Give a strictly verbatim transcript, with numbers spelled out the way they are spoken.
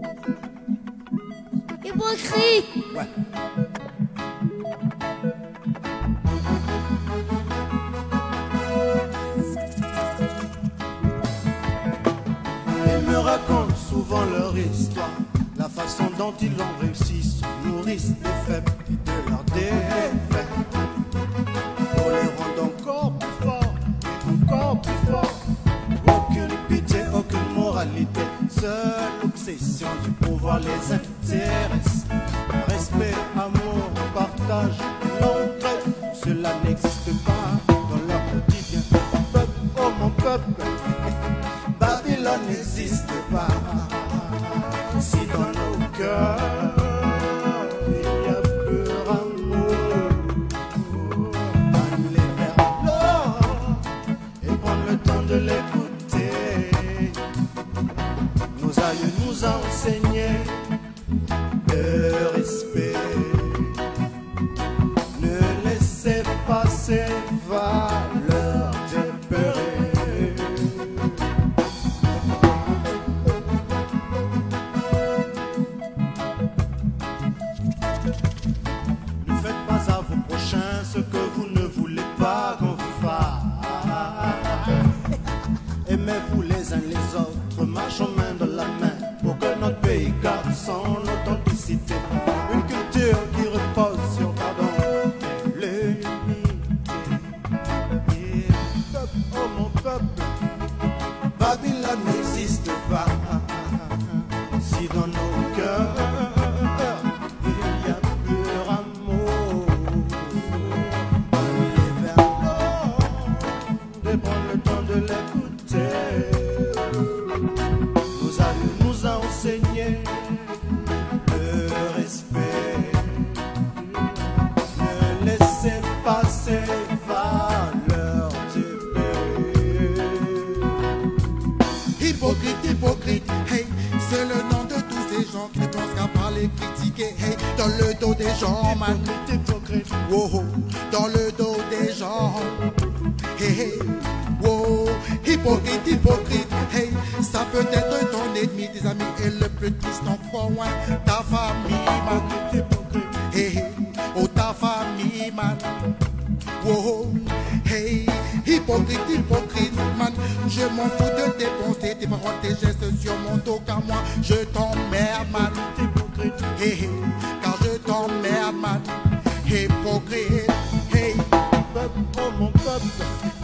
Hypocrite. Ouais. Ils me racontent souvent leur histoire, la façon dont ils ont réussi, se nourrissent des faibles et de leurs défaites, pour les rendre encore plus forts, et encore plus forts. Aucune pitié, aucune moralité, seule obsession du pouvoir les intéresse. Respect, amour, partage, l'entraide, cela n'existe pas dans leur quotidien. Peuple, oh mon peuple, Babylone n'existe pas. Si dans nos cœurs il y a pur amour, aller vers l'or et prendre le temps de l'écouter. Nos aïeux nous ont enseigné le respect. Ne laissez pas ces valeurs dépérer. Ne faites pas à vos prochains ce que vous ne voulez pas qu'on vous fasse. Aimez-vous les uns les autres, marchons main dans la main pour que notre pays garde son authenticité. Une culture qui repose sur pardon et l'unité. Peuple, oh mon peuple, Babylone n'existe pas. Si dans nos cœurs il y a pur amour, aller vers l'or, de prendre le temps de l'écouter. Nos aïeux nous ont enseigné le respect. Ne laissez pas ces valeurs dépérir. Hypocrite, hypocrite, hey, c'est le nom de tous ces gens qui ne pensent qu'à parler, critiquer, hey, dans le dos des gens, man. Hypocrite, hypocrite, Oh, oh, dans le dos des gens, hey, hey, oh, hypocrite, hypocrite, hey, ça peut être ton ennemi, tes amis et le plus triste encore, loin, ta famille, man. hypocrite. Hey, hey, oh ta famille, man. Oh, hey, hypocrite, hypocrite, man. Je m'en fous de tes pensées, tes paroles, tes gestes sur mon dos, car moi je t'emmerde, man. Hypocrite, Hey, hey, car je t'emmerde, man. Hypocrite, hey. peuple, oh mon peuple,